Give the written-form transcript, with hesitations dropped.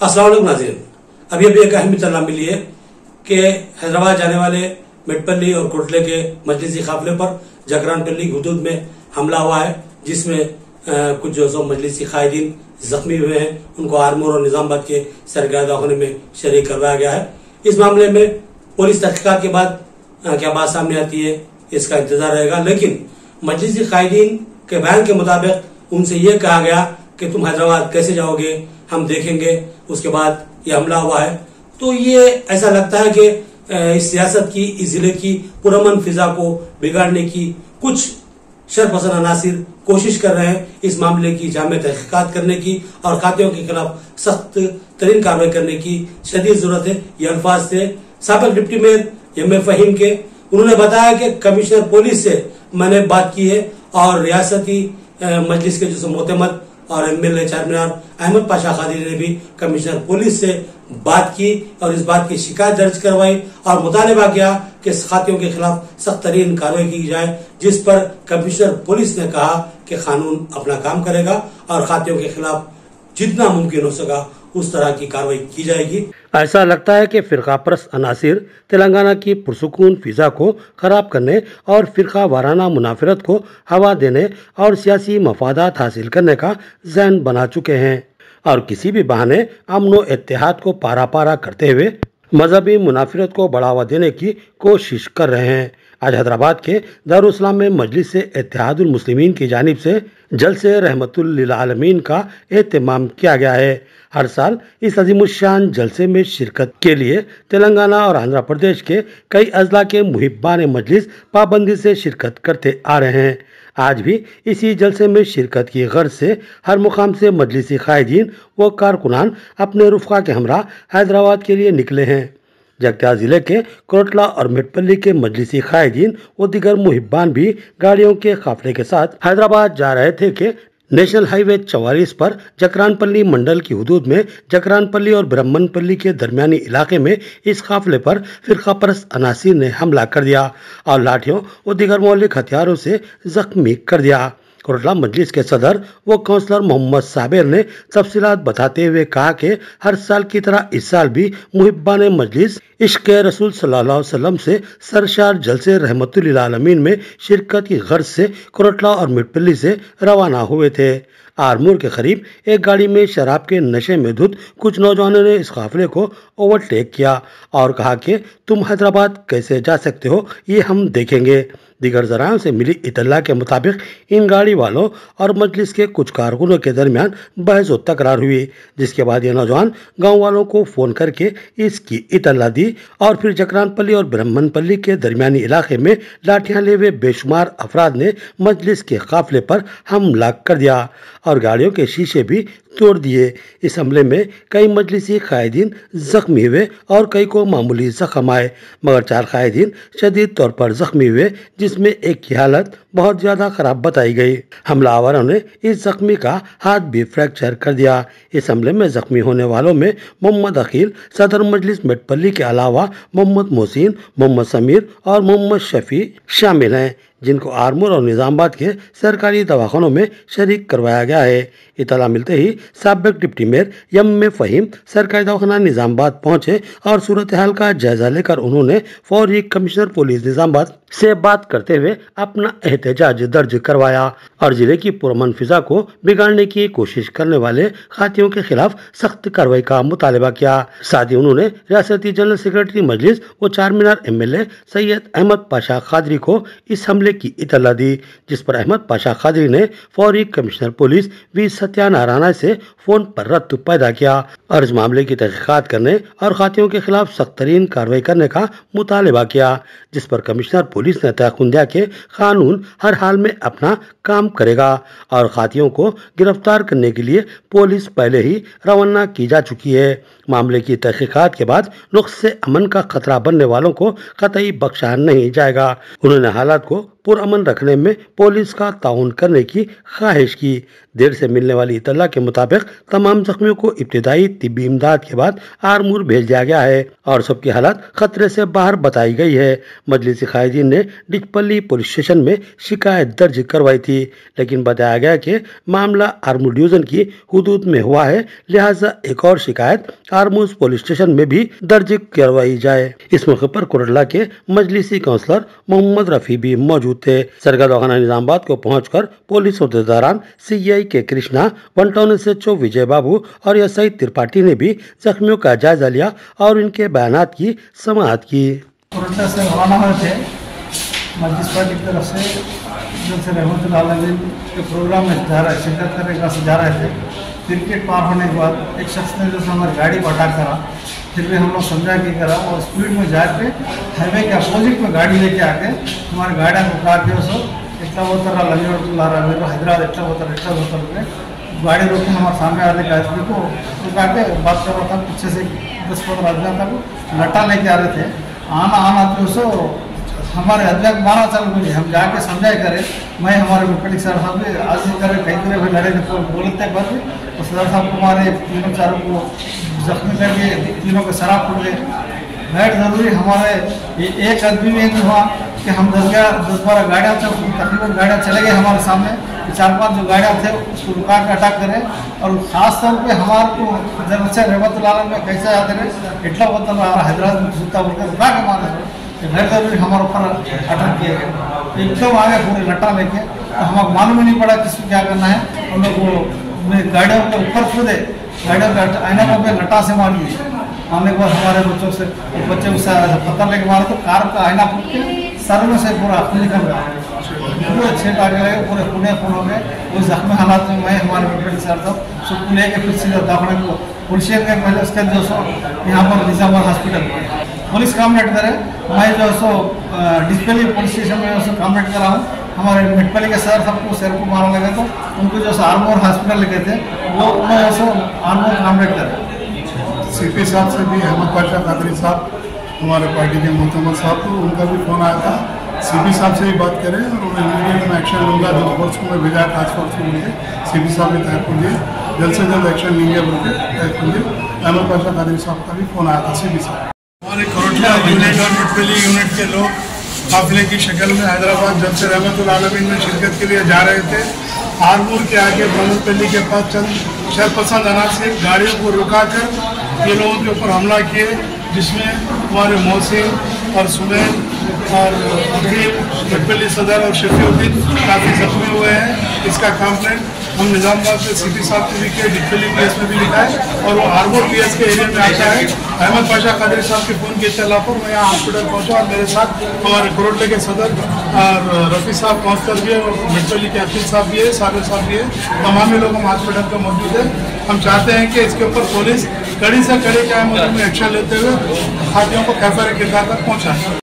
अस्सलाम वालेकुम नाज़रीन, अभी एक अहम इत्तला मिली है कि हैदराबाद जाने वाले मेटपल्ली और कोटले के मजलिसी काफिले पर जकरानपल्ली की हदूद में हमला हुआ है, जिसमें कुछ जो सो मजलिसी कायदीन जख्मी हुए हैं। उनको आरमूर और निजामाबाद के सरकारी दवाखाने में शरीक करवाया गया है। इस मामले में पुलिस तहकीकात के बाद क्या बात सामने आती है, इसका इंतजार रहेगा। लेकिन मजलिसी कायदीन के बयान के मुताबिक उनसे ये कहा गया कि तुम हैदराबाद कैसे जाओगे, हम देखेंगे। उसके बाद ये हमला हुआ है। तो ये ऐसा लगता है कि इस सियासत की, इस जिले की पुरअमन फिजा को बिगाड़ने की कुछ शरपसंद अनासिर कोशिश कर रहे हैं। इस मामले की जामे तहकीकात करने की और खातियों के खिलाफ सख्त तरीन कार्रवाई करने की शदीद जरूरत है। ये अल्फाज थे साबिक डिप्टी मेयर एम फहीम के। उन्होंने बताया कि कमिश्नर पुलिस से मैंने बात की है और रियासती मजलिस के जो मोतमद और एमएलए चारमीनार अहमद पाशा कादरी ने भी कमिश्नर पुलिस से बात की और इस बात की शिकायत दर्ज करवाई और मुतालबा किया कि खातियों के खिलाफ सख्त तरीन कार्रवाई की जाए, जिस पर कमिश्नर पुलिस ने कहा कि कानून अपना काम करेगा और खातियों के खिलाफ जितना मुमकिन हो सका उस तरह की कार्रवाई की जाएगी। ऐसा लगता है कि फिरका परस्त अनासिर तेलंगाना की पुरसुकून फिजा को खराब करने और फिरका वाराना मुनाफरत को हवा देने और सियासी मफादात हासिल करने का ज़हन बना चुके हैं और किसी भी बहाने अमन व इत्तेहाद को पारा पारा करते हुए मजहबी मुनाफरत को बढ़ावा देने की कोशिश कर रहे हैं। आज हैदराबाद के दारुल इस्लाम में मजलिस से इत्तेहादुल मुस्लिमीन की जानिब से जलसे रहमतुल लिल आलमीन का एहतमाम किया गया है। हर साल इस अजीमुशान जलसे में शिरकत के लिए तेलंगाना और आंध्र प्रदेश के कई अजला के मुहिब्बान मजलिस पाबंदी से शिरकत करते आ रहे हैं। आज भी इसी जलसे में शिरकत की गर्ज से हर मुकाम से मजलिसी कायदीन व कारकुनान अपने रुफ़ा के हमरा हैदराबाद के लिए निकले हैं। जगत्याल जिले के कोटला और मेटपल्ली के मजलिसी कायदीन व दीगर मुहिब्बान भी गाड़ियों के काफिले के साथ हैदराबाद जा रहे थे कि नेशनल हाईवे 44 पर जकरानपल्ली मंडल की हदूद में जकरानपल्ली और ब्रह्मनपल्ली के दरमियानी इलाके में इस काफिले पर फिरका परस्त अनासिर ने हमला कर दिया और लाठियों और दीगर मौलिक हथियारों से जख्मी कर दिया। कोटला मजलिस के सदर व काउंसलर मोहम्मद साबिर ने तफसीलात बताते हुए कहा कि हर साल की तरह इस साल भी मुहिब्बान मजलिस इश्क़ रसूल सल्लल्लाहु अलैहि वसल्लम से सरशार जलसे रहमतुल लिल आलमीन में शिरकत की गर्ज से कोटला और मेटपल्ली से रवाना हुए थे। आरमूर के करीब एक गाड़ी में शराब के नशे में धुत कुछ नौजवानों ने इस काफिले को ओवरटेक किया और कहा कि तुम हैदराबाद कैसे जा सकते हो, ये हम देखेंगे। दीगर जरायों से मिली इतला के मुताबिक इन गाड़ी वालों और मजलिस के कुछ कारकुनों के दरमियान बहस व तकरार हुई, जिसके बाद ये नौजवान गांव वालों को फोन करके इसकी इतला दी और फिर जकरानपल्ली और ब्रह्मनपल्ली के दरमियानी इलाके में लाठियां ले हुए बेशुमार अफराद ने मजलिस के काफिले पर हमला कर दिया और गाड़ियों के शीशे भी तोड़ दिए। इस हमले में कई मजलिसी कायदीन जख्मी हुए और कई को मामूली जख्म आए, मगर 4 कायदीन शदीद तौर पर जख्मी हुए, जिसमें एक की हालत बहुत ज्यादा खराब बताई गई। हमलावरों ने इस जख्मी का हाथ भी फ्रैक्चर कर दिया। इस हमले में जख्मी होने वालों में मोहम्मद अकील सदर मजलिस मेटपल्ली के अलावा मोहम्मद मोहसिन, मोहम्मद समीर और मोहम्मद शफी शामिल हैं, जिनको आरमूर और निजामाबाद के सरकारी दवाखानों में शरीक करवाया गया है। इतला मिलते ही साबिक डिप्टी मेयर एम फहीम सरकारी दवाखाना निजामाबाद पहुंचे और सूरत हाल का जायजा लेकर उन्होंने फौरी कमिश्नर पुलिस निजामाबाद से बात करते हुए अपना एहतजाज दर्ज करवाया और जिले की पुरअमन फिजा को बिगाड़ने की कोशिश करने वाले खातियों के खिलाफ सख्त कार्रवाई का मुतालबा किया। साथ ही उन्होंने रियासती जनरल सेक्रेटरी मजलिस व चारमीनार एमएलए सैयद अहमद पाशा कादरी को इस हमले की इतला दी, जिस पर अहमद पाशा कादरी ने फौरी कमिश्नर पुलिस वी सत्यानारायण से फोन पर रद्द पैदा किया और इस मामले की तहकीकात करने और खातियों के खिलाफ सख्त तरीन कार्रवाई करने का मुतालबा किया, जिस पर कमिश्नर पुलिस ने तयक़ुन दिया कि कानून हर हाल में अपना काम करेगा और खातियों को गिरफ्तार करने के लिए पुलिस पहले ही रवाना की जा चुकी है। मामले की तहकीकात के बाद नुक्स अमन का खतरा बनने वालों को कतई बख्शा नहीं जाएगा। उन्होंने हालात को पुरअमन रखने में पुलिस का ताउन करने की ख्वाहिश की। देर से मिलने वाली इतला के मुताबिक तमाम जख्मियों को इब्तिदाई तिब्बी इमदाद के बाद आरमूर भेज दिया गया है और सबकी हालत खतरे से बाहर बताई गई है। मजलिसी कायदीन ने डिचपल्ली पुलिस स्टेशन में शिकायत दर्ज करवाई थी, लेकिन बताया गया कि मामला आरमूर डिवीजन की हुदूद में हुआ है, लिहाजा एक और शिकायत आरमूर पुलिस स्टेशन में भी दर्ज करवाई जाए। इस मौके पर कोरला के मजलिसी काउंसलर मोहम्मद रफी भी मौजूद थे। सरकार दवाखाना निजामाबाद को पहुंचकर पुलिस अहदेदारान CI के Krishna, one town SHO Vijay Babu और SI त्रिपाठी ने भी जख्मियों का जायजा लिया और इनके बयानात की समाअत की। कोरला से रवाना हुए थे मजलिस पार्टी की तरफ से, जो से रहमतुल्लाह अलैह के प्रोग्राम में शिरकत करने का जा रहे थे। क्रिकेट पार होने के बाद एक शख्स ने जो हमारी गाड़ी को अटैक करा, फिर भी हम लोग समझा कि करा और स्पीड में जाके हाईवे के अपोजिट में गाड़ी लेके आके हमारी गाड़ियाँ को काट के उसको इतना होता रहा लंगर हैदराबाद इतना होता गाड़ी रोक के हमारे सामने वाले आदमी को रुका के बात कर रहा था। पीछे से 10-15 आदमी तक लट्टा लेके आ रहे थे। आना तो उसको हमारे आदमी को मारा चल बोले, हम जाके समझाए करे। मैं हमारे मुख्य सर साहब ने आज करे कहीं करे भाई लड़े बोलते बाद तो सर साहब को हमारे तीनों चारों को जख्मी करके तीनों को शराब फूट गए। बैठ जरूरी हमारे एक आदमी में नहीं हुआ कि हम 10-12 गाड़ियाँ तकरीबन गाड़ियाँ चले गए हमारे सामने। 4-5 जो गाड़ियाँ थे उसको रुका के अटैक करें और ख़ास तौर पे हमारे को जब से रहमतुल्लाह अलैह में कैसे आते रहे इतना होता रहा हैदराबाद में जूता बोलकर रुका के मारे घर जरूरी हमारे ऊपर अटैक किए गए। एकदम आगे पूरे लट्टा लेके तो हमें मालूम ही नहीं पड़ा किसको क्या करना है। हम लोग वो गाड़ियों के ऊपर कूदे, गाड़ियों के आईना पर लट्टा से मार दिए। आने के बाद हमारे बच्चों से बच्चे को पत्थर लेके मारे तो कार का आईना फूट के सर में से पूरा खून निकल गया। पूरे 6 टाके लगे, पूरे खून हो गए। उस जख्मी हालात में मैं हमारे मेडिकल सर साहब सबको लेके फिर सीधा दवाखाने को पुलिस के पहले उसके जो सो यहाँ पर निजामाबाद हॉस्पिटल पुलिस कामरेट करे। मैं जो सो डिचपल्ली पुलिस स्टेशन में उसको कामरेट करा हूँ। हमारे मिटपल्ली के सर सबको सिर को मारा लगे तो उनको जो आरमूर हॉस्पिटल लेके थे वो उन्होंने जो आरमूर कामरेट करे। CP साहब से भी अहमद पाशा कादरी साहब हमारे पार्टी के मोहतमद साहब को उनका भी फ़ोन आया था। CP साहब से भी बात करें और उन्हें इमीडिएट में एक्शन लूँगा। जो फोर्स को मैं भेजा टास्क फोर्स को मुझे CP साहब ने तय कर दिए, जल्द से जल्द एक्शन लेंगे बोल के तय कर दिए। अहमद पाशा कादरी साहब का भी फ़ोन आया था CP साहब। हमारे कोरला यूनिट और मिटपल्ली यूनिट के लोग काफिले की शक्ल में हैदराबाद जब से रहमतुल्लाह अलैह में शिरकत के लिए जा रहे थे। आरमूर के आगे ब्रह्मपल्ली के पास चंद शरपसंद अनासिर गाड़ियों को रुकाकर ये लोगों के ऊपर हमला किए, जिसमें हमारे मोहसिन और सुबैन और मिटपल्ली सदर और शफीउद्दीन काफ़ी जख्मी हुए हैं। इसका कंप्लेंट हम निजामाबाद से CP साहब को भी किया, डिचपल्ली PS में भी लिखा है और वो आरमूर PS के एरिया में आता है। अहमद पाशा कादरी साहब के फ़ोन के इत्तला पर मैं यहाँ हॉस्पिटल पहुँचा और मेरे साथ हमारे कोरले के सदर और रफ़ी साहब काउंसलर भी है और मिटपल्ली के अकील साहब भी है, साबिर साहब भी है। तमाम लोग हम हॉस्पिटल पर मौजूद है। हम चाहते हैं कि इसके ऊपर पुलिस कड़ी से कड़ी क्या में एक्शन लेते हुए हाथियों को कैफर किरदार तक पहुँचाए।